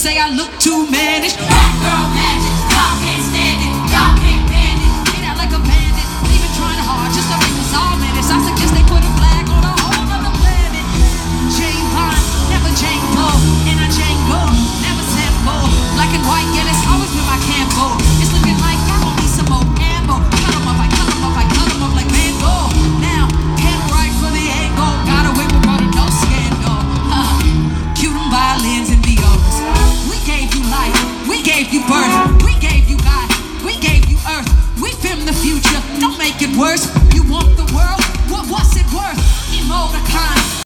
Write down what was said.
say I look too mannish. Black girl magic, y'all can't stand it, y'all can't band it. Ain't out like a bandit, even trying hard just to make us all manage. I suggest they put a flag on a whole other planet. Jane Bond, never Jane Doe, and I Jane Go, never sample. Black and white, yeah, that's always been my campo. It's looking like I gon' need some more ammo. Cut 'em up, I cut 'em up, I cut 'em up like Van Gogh. Now, camera right for the angle, got away with murder, no scandal. Cue them violins and violas. We gave you life, we gave you birth, we gave you God, we gave you earth. We film the future, don't make it worse.